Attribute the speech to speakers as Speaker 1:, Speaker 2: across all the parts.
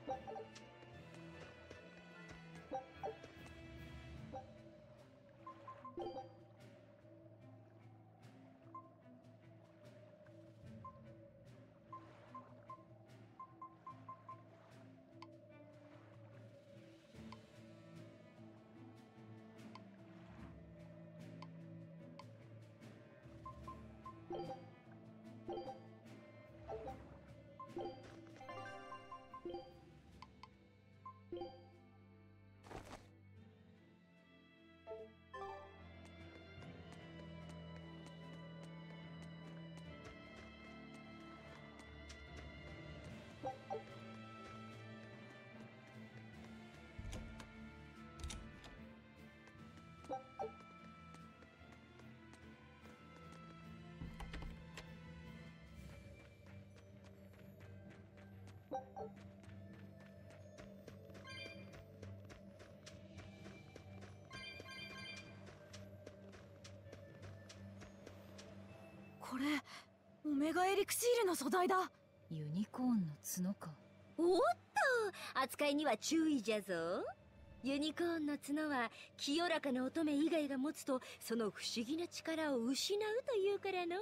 Speaker 1: これオメガエリクシールの素材だ。
Speaker 2: ユニコーンの角か。
Speaker 3: おっと、扱いには注意じゃぞ。ユニコーンの角は清らかな乙女以外が持つとその不思議な力を失うというからの。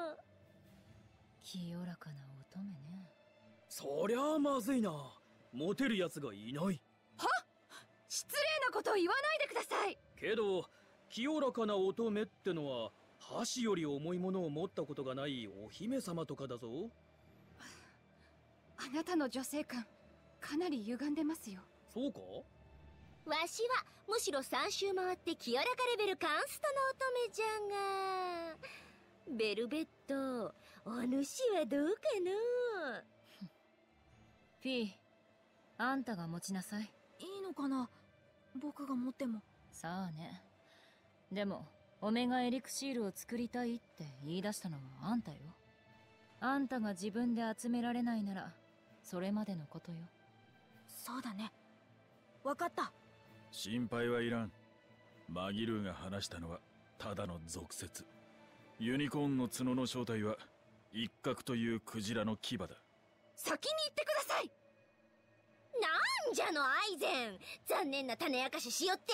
Speaker 2: 清らかな乙女ね。
Speaker 4: そりゃあまずいな。モテるやつがいない。
Speaker 1: はっ、失礼なことを言わないでください。
Speaker 4: けど清らかな乙女ってのは箸より重いものを持ったことがないお姫様とかだぞ。
Speaker 1: あなたの女性観かなり歪んでますよ。
Speaker 4: そうか？
Speaker 3: わしはむしろ3周回って清らかレベルカンストの乙女じゃが。ベルベット、お主はどうかの？
Speaker 2: フィー、あんたが持ちなさい。
Speaker 1: いいのかな、僕が持っても。
Speaker 2: さあね。でもオメガエリクシールを作りたいって言い出したのはあんたよ。あんたが自分で集められないならそれまでのことよ。
Speaker 1: そうだね、わかった。
Speaker 5: 心配はいらん。マギルーが話したのはただの俗説。ユニコーンの角の正体は一角というクジラの牙だ。
Speaker 1: 先に言ってください。
Speaker 3: なんじゃのアイゼン、残念な種明かししよって。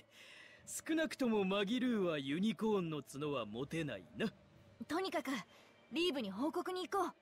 Speaker 4: 少なくともマギルーはユニコーンの角は持てないな。
Speaker 1: とにかくリーブに報告に行こう。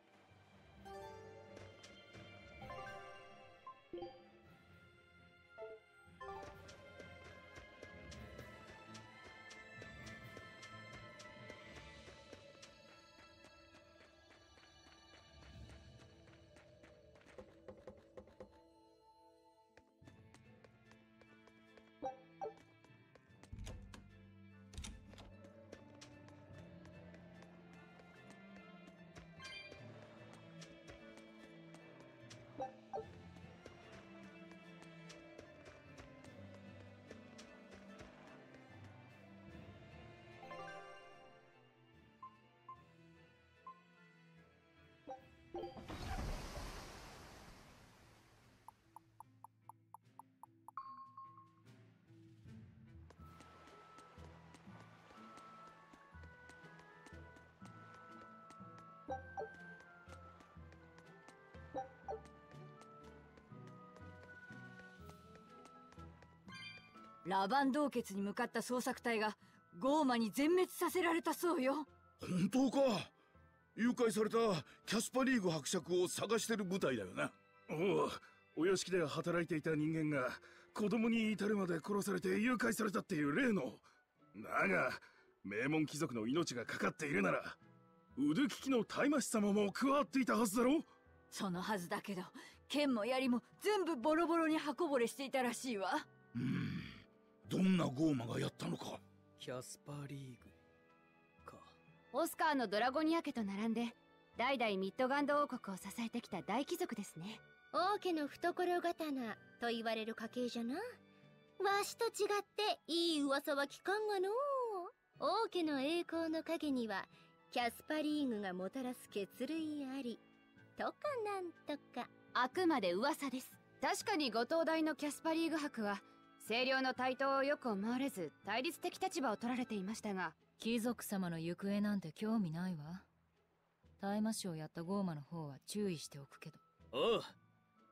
Speaker 1: ラバン洞穴に向かった捜索隊がゴーマに全滅させられたそうよ。
Speaker 6: 本当か？誘拐されたキャスパリーグ伯爵を探してる部隊だよな。
Speaker 7: おう、お屋敷で働いていた人間が子供に至るまで殺されて誘拐されたっていう例の。だが名門貴族の命がかかっているなら腕利きの大魔師様も加わっていたはずだろ。
Speaker 1: そのはずだけど剣も槍も全部ボロボロに刃こぼれしていたらしいわ。
Speaker 6: どんなゴーマがやったのか。
Speaker 4: キャスパリーグか。
Speaker 8: オスカーのドラゴニア家と並んで代々ミッドガンド王国を支えてきた大貴族ですね。
Speaker 3: 王家の懐刀と言われる家系じゃな。わしと違っていい噂は聞かんがの。王家の栄光の陰にはキャスパリーグがもたらす血類ありとかなんとか。
Speaker 8: あくまで噂です。確かにご東大のキャスパリーグ伯は清涼の台頭をよく思われず対立的立場を取られていましたが、
Speaker 2: 貴族様の行方なんて興味ないわ。大魔師をやったゴーマの方は注意しておくけど。
Speaker 4: ああ、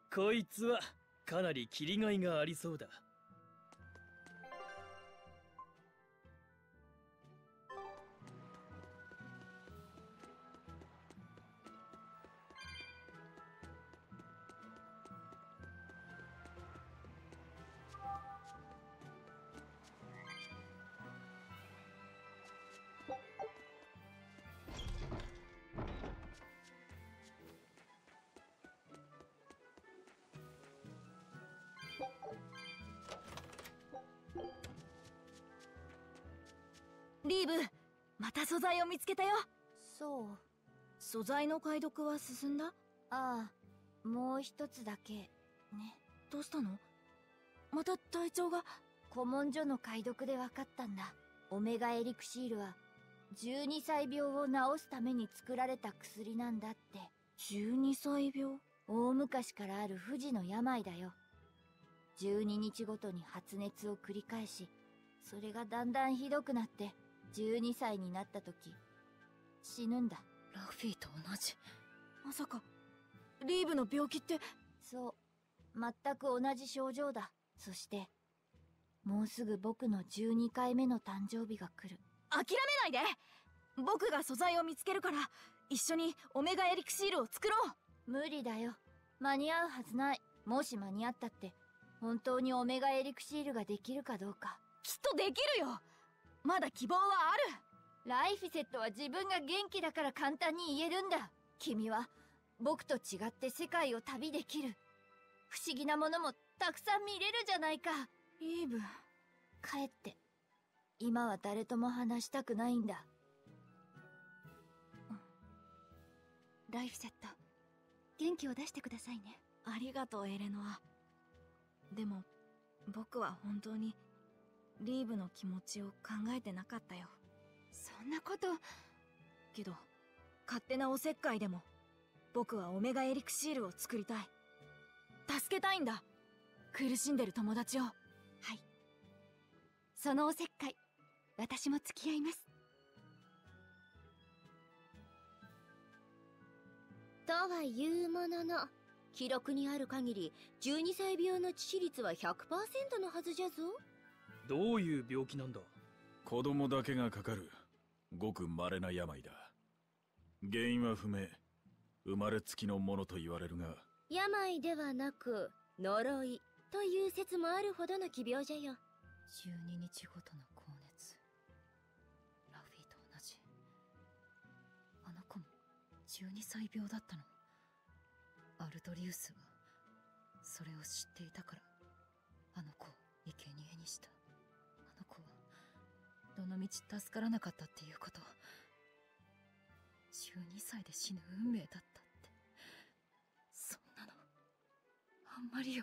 Speaker 4: こいつはかなり切りがいがありそうだ。
Speaker 2: リーブ、また素材を見つけたよ。
Speaker 1: そう。
Speaker 2: 素材の解読は進んだ？
Speaker 1: ああ、もう一つだけね。
Speaker 2: どうしたの？また体調が。
Speaker 1: 古文書の解読で分かったんだ。オメガエリクシールは12歳病を治すために作られた薬なんだって。
Speaker 2: 12歳病？
Speaker 1: 大昔からある不治の病だよ。12日ごとに発熱を繰り返し、それがだんだんひどくなって12歳になった時死ぬんだ。
Speaker 2: ラフィーと同じ。まさかリーブの病気って。
Speaker 1: そう、全く同じ症状だ。そしてもうすぐ僕の12回目の誕生日が来る。
Speaker 2: 諦めないで。僕が素材を見つけるから一緒にオメガエリクシールを作ろう。
Speaker 1: 無理だよ。間に合うはずない。もし間に合ったって本当にオメガエリクシールができるかどうか。
Speaker 2: きっとできるよ。まだ希望はある。
Speaker 1: ライフィセットは自分が元気だから簡単に言えるんだ。君は僕と違って世界を旅できる。不思議なものもたくさん見れるじゃないか。
Speaker 2: イーブ、
Speaker 1: 帰って。今は誰とも話したくないんだ。
Speaker 8: ライフセット、元気を出してくださいね。
Speaker 2: ありがとうエレノア。でも僕は本当にリーブの気持ちを考えてなかったよ。
Speaker 8: そんなこと。
Speaker 2: けど勝手なおせっかいでも僕はオメガエリクシールを作りたい。助けたいんだ、苦しんでる友達を。
Speaker 8: はい、そのおせっかい私も付き合います。
Speaker 3: とはいうものの、記録にある限り12歳病の致死率は 100% のはずじゃぞ。
Speaker 4: どういう病気なんだ？
Speaker 5: 子供だけがかかるごく稀な病だ。原因は不明、生まれつきのものと言われるが、
Speaker 3: 病ではなく呪いという説もあるほどの奇病じゃよ。
Speaker 2: 12日ごとの高熱。ラフィーと同じ。あの子も12歳病だったの。アルトリウスはそれを知っていたからあの子を生贄にした。あの子はどのみち助からなかったっていうこと。12歳で死ぬ運命だったって。そんなのあんまりよ。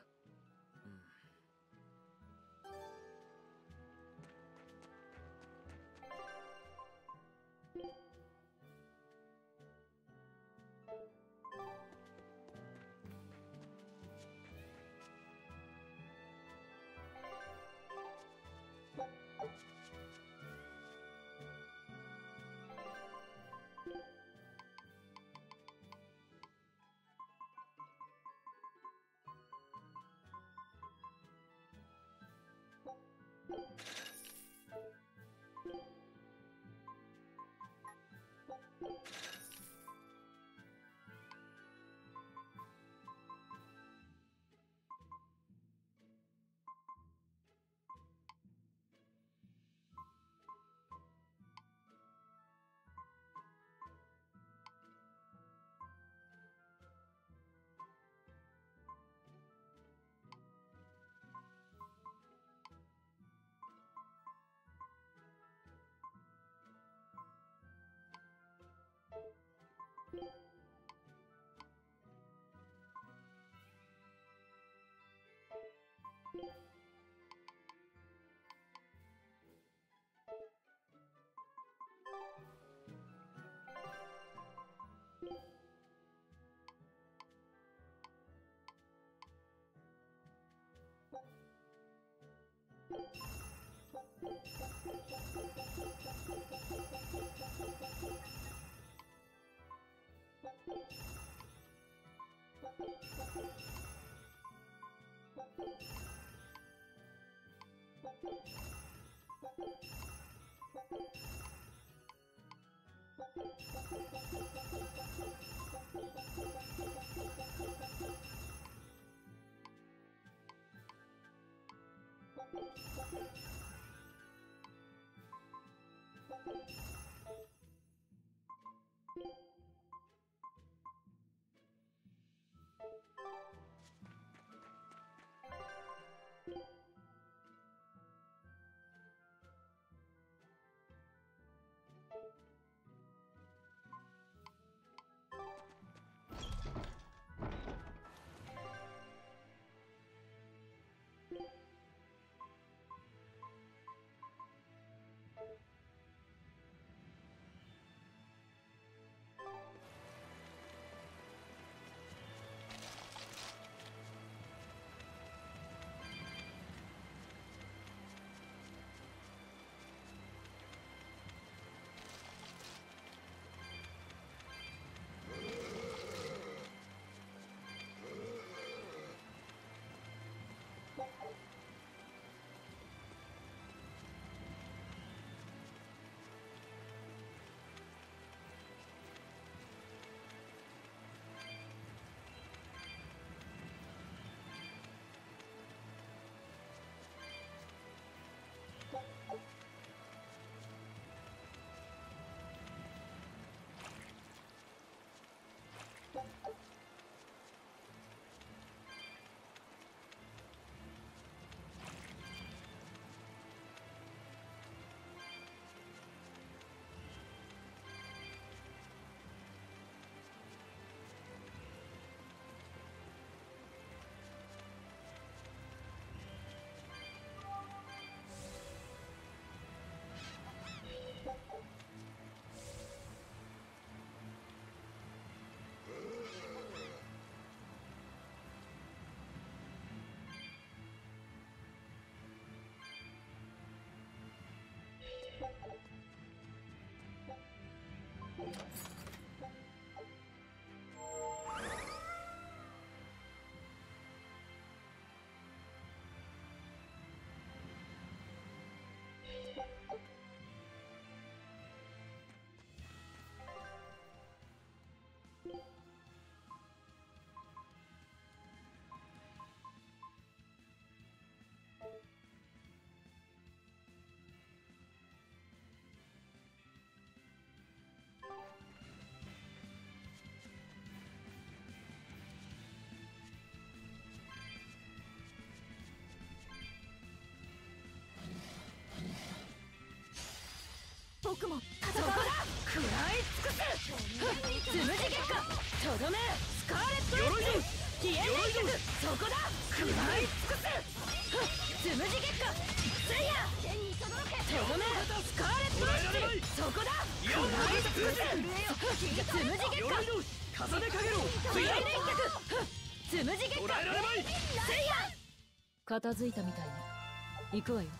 Speaker 1: 僕も
Speaker 2: そこだ食らい尽くすつむじ月下とどめスカーレットエッジ消えない曲そこだ食らい尽くすつむじ月下せいやとどめスカーレットエッジそこだ食らい尽くすつむじ月下
Speaker 4: 重ねかけろ
Speaker 2: 消えない曲つむじ月下せいや片付いたみたいね行くわよ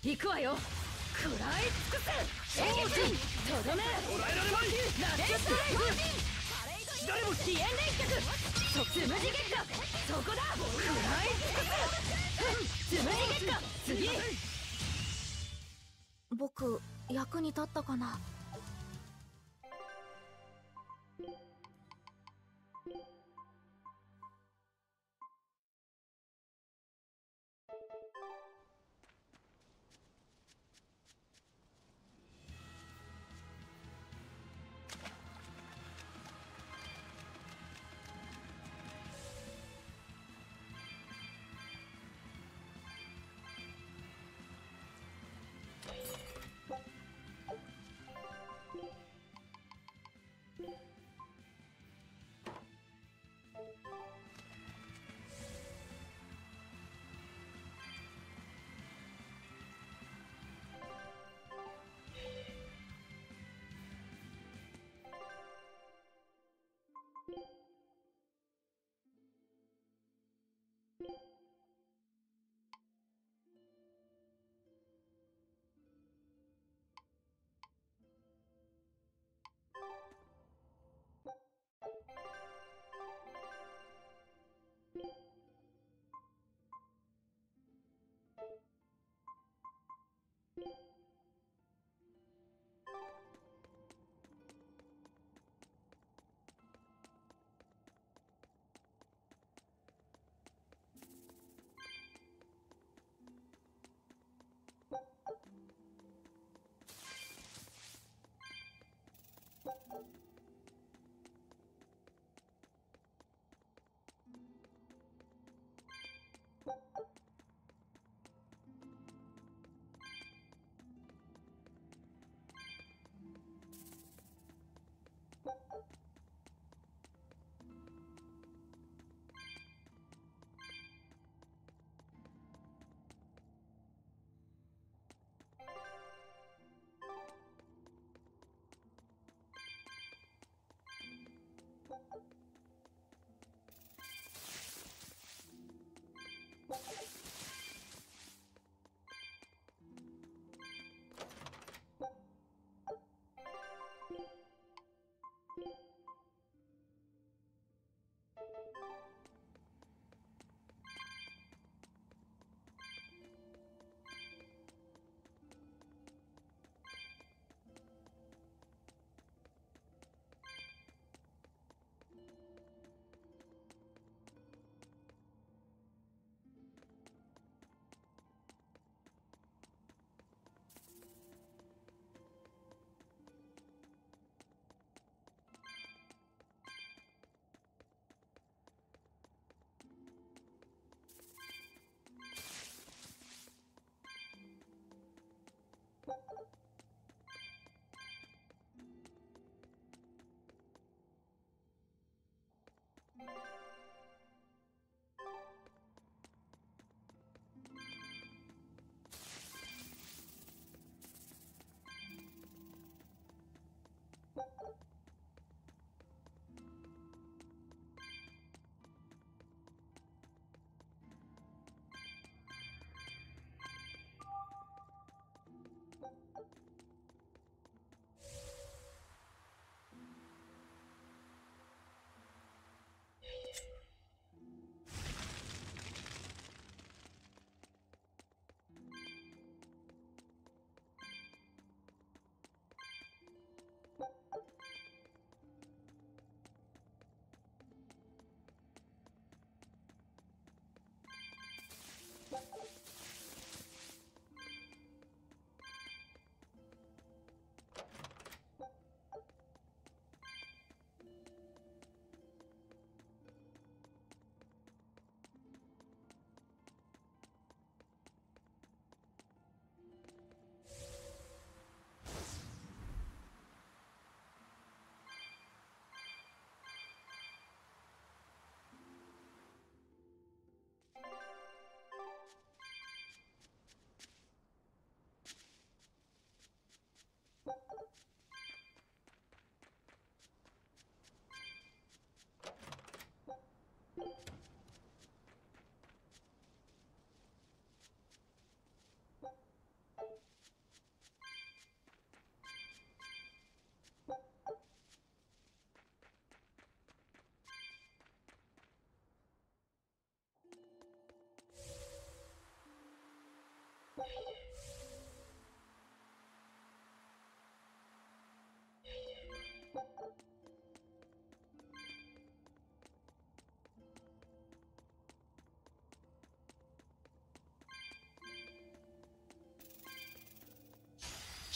Speaker 2: 行くわよ。食らい尽くせ。王子とどめ。
Speaker 4: 捕らえられまい。
Speaker 2: ナッツストライフ。誰も飛燕連脚。つむじ月下。そこだ。食らい尽くせ。つむじ月下。次。
Speaker 1: 僕役に立ったかな。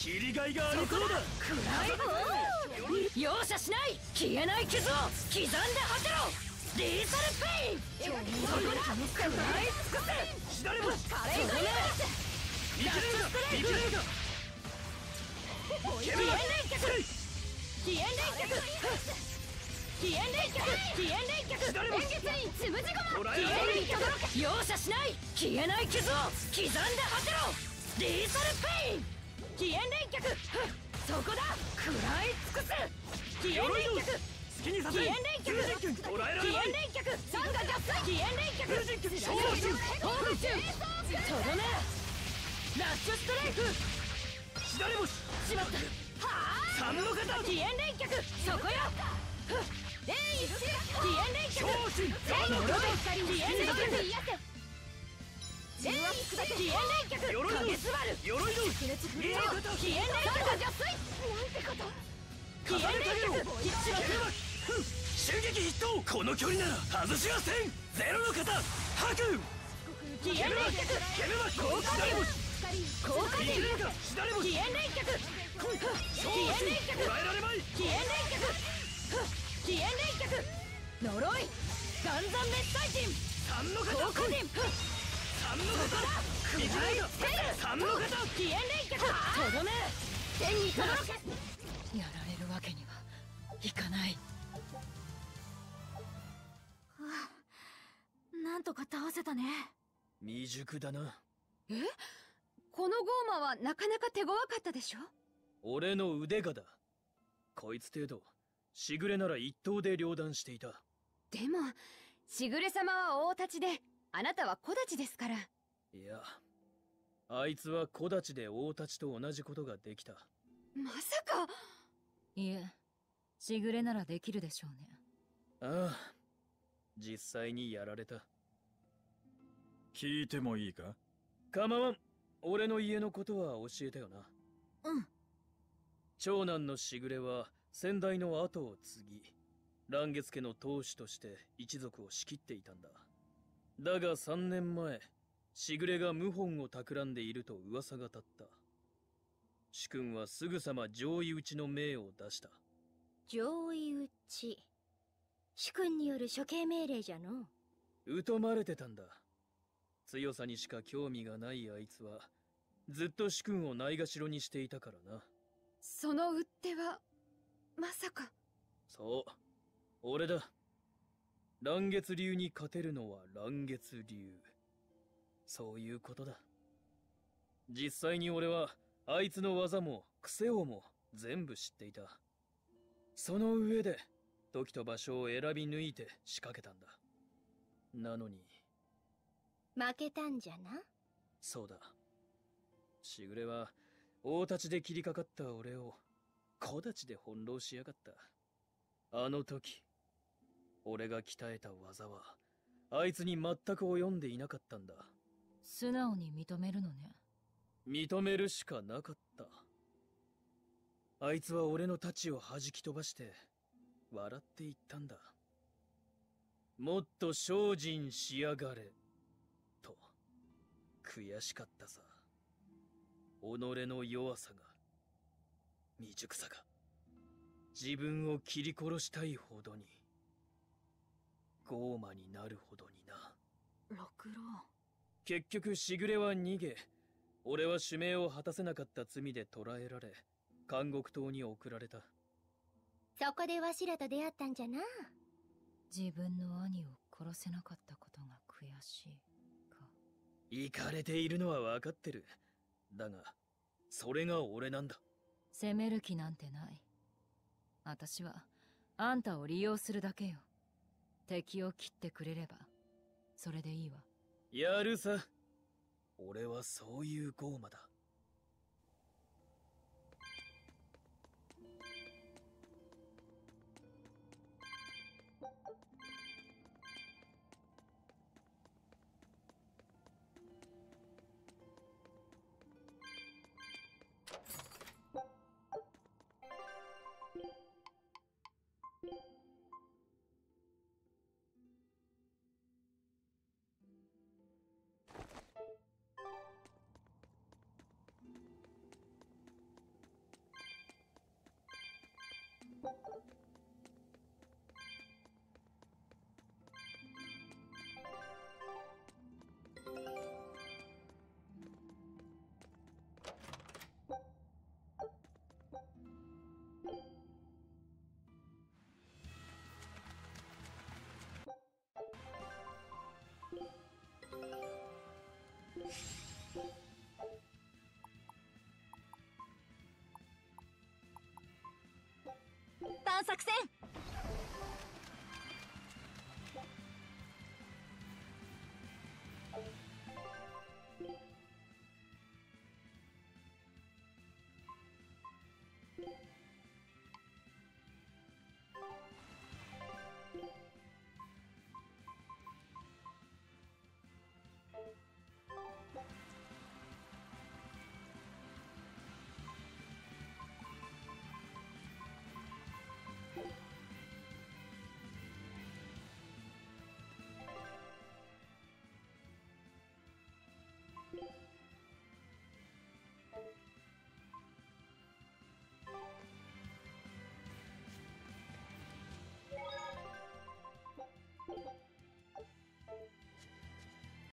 Speaker 4: 切りがいがありそうだ。
Speaker 2: 容赦しない。消えない傷を刻んで果てろ。リーサルペイン。そこだ。食らい尽くせ。
Speaker 4: 左も
Speaker 2: カレーファイヤー。
Speaker 4: 見切れるか見切れるか。
Speaker 2: 飛燕連脚。飛燕連脚。飛燕連脚。飛燕連脚。
Speaker 4: 左も
Speaker 2: 演術につむじ
Speaker 4: 捕ら
Speaker 2: 駒。飛燕
Speaker 4: えられない
Speaker 2: 連脚。容赦しない。消えない傷を刻んで果てろ。リーサルペイン。飛燕連脚。そこだ。食らい尽くす。飛燕連脚。
Speaker 4: 好きにさせ。
Speaker 2: 飛燕連脚。
Speaker 4: 捕らえら
Speaker 2: 飛
Speaker 4: れない。
Speaker 2: 燕連脚。三が合切。飛燕連脚。
Speaker 4: 小心
Speaker 2: ホームチューン。とどめ。ラッシュストライク。
Speaker 4: 左も
Speaker 2: しまった。
Speaker 4: 三の型。
Speaker 2: 飛燕連脚。そこよ。飛燕連脚。
Speaker 4: 小心
Speaker 2: 呪い。飛燕連脚。飛燕連脚。
Speaker 4: 鎧の
Speaker 2: 影すばる。
Speaker 4: 鎧の
Speaker 2: 飛燕連脚。なんてこと。飛燕連脚。
Speaker 4: 襲撃筆頭。この距離なら外しはせん。ゼロの型吐く。
Speaker 2: 飛燕連脚。効果点。効果点。
Speaker 4: 左も
Speaker 2: 飛燕連脚。
Speaker 4: 小
Speaker 2: 飛燕
Speaker 4: 心
Speaker 2: 連脚。
Speaker 4: 捕らえられまい。
Speaker 2: 飛燕連脚。飛燕連脚。呪い。岩山滅体陣。
Speaker 4: 三の型
Speaker 2: 効果点。
Speaker 4: 三の型見切れるか。三の型
Speaker 2: 飛燕連脚。とどめ。天に届け。やられるわけにはいかない。なんとか倒せたね。
Speaker 4: 未熟だな。
Speaker 8: このゴーマはなかなか手強かったでしょ。
Speaker 4: 俺の腕がだ。こいつ程度しぐれなら一刀で両断していた。
Speaker 8: でもしぐれ様は大立ちで、あなたは小立ちですから。
Speaker 4: いや、あいつは小立ちで大立ちと同じことができた。
Speaker 8: まさか。
Speaker 2: いえ、しぐれならできるでしょうね。
Speaker 4: ああ、実際にやられた。
Speaker 5: 聞いてもいいか？
Speaker 4: 構わん。俺の家のことは教えたよな。
Speaker 2: うん。
Speaker 4: 長男のしぐれは先代の後を継ぎ、嵐月家の当主として一族を仕切っていたんだ。だが3年前、しぐれが謀反を企んでいると噂が立った。主君はすぐさま上位討ちの命を出した。
Speaker 3: 上位討ち。主君による処刑命令じゃの。
Speaker 4: 疎まれてたんだ。強さにしか興味がないあいつは、ずっと主君をないがしろにしていたからな。
Speaker 8: その打っ手はまさか。
Speaker 4: そう、俺だ。嵐月流に勝てるのは嵐月流。そういうことだ。実際に俺はあいつの技も癖をも全部知っていた。その上で時と場所を選び抜いて仕掛けたんだ。なのに
Speaker 3: 負けたんじゃな。
Speaker 4: そうだ。しぐれは大立ちで切りかかった俺を小立ちで翻弄しやがった。あの時俺が鍛えた技はあいつに全く及んでいなかったんだ。
Speaker 2: 素直に認めるのね。
Speaker 4: 認めるしかなかった。あいつは俺の太刀を弾き飛ばして笑って言ったんだ。もっと精進しやがれと。悔しかったさ。己の弱さが、未熟さが、自分を切り殺したいほどに、傲慢になるほどにな。
Speaker 2: 六郎。
Speaker 4: 結局しぐれは逃げ、俺は使命を果たせなかった罪で捕らえられ、監獄島に送られた。
Speaker 3: そこでわしらと出会ったんじゃな。
Speaker 2: 自分の兄を殺せなかったことが悔しいか。
Speaker 4: イかれているのは分かってる。だが、それが俺なんだ。
Speaker 2: 責める気なんてない。私はあんたを利用するだけよ。敵を切ってくれればそれでいいわ。
Speaker 4: やるさ。俺はそういうゴーマだ。
Speaker 1: 探索戦。